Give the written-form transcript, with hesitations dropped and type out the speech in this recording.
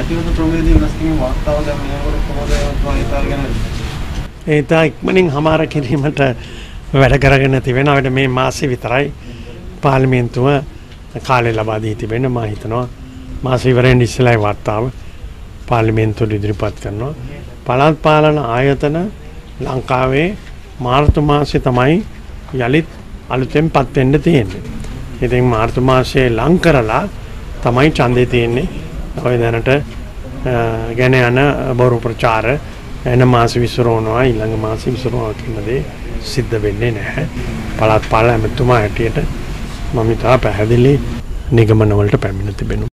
මැතිවරණ ක්‍රමයේදී වෙනස් කිරීම වාර්තාව දැන් මේකට කොහොමද හිතාගෙන ඒක ඉක්මනින් හමාර කිරීමට වැඩ කරගෙන තිබෙනවා. මේ මාසෙ විතරයි පාර්ලිමේන්තුව කාලය ලබා දී තිබෙන. මම හිතනවා මාස ඉවරෙන් ඉස්සෙල්ලා වාර්තාව පාර්ලිමේන්තුවට ඉදිරිපත් කරනවා. පළාත් පාලන ආයතන ලංකාවේ මාර්තු මාසයේ තමයි යලිත් අලුතෙන් පත් වෙන්න තියෙන්නේ. ඉතින් මාර්තු මාසයේ ලං කරලා තමයි ඡන්දේ තියෙන්නේ. ඔය දැනට ගැන යන බොරු ප්‍රචාර එන මාස විසරෝනවා ඊළඟ මාස විසරෝනවා කියන දේ සිද්ධ වෙන්නේ නැහැ. පළාත් පාලන ඇමතුමා හැටියට මම ඉතා පැහැදිලි නිගමන වලට පැමිණ තිබෙනවා.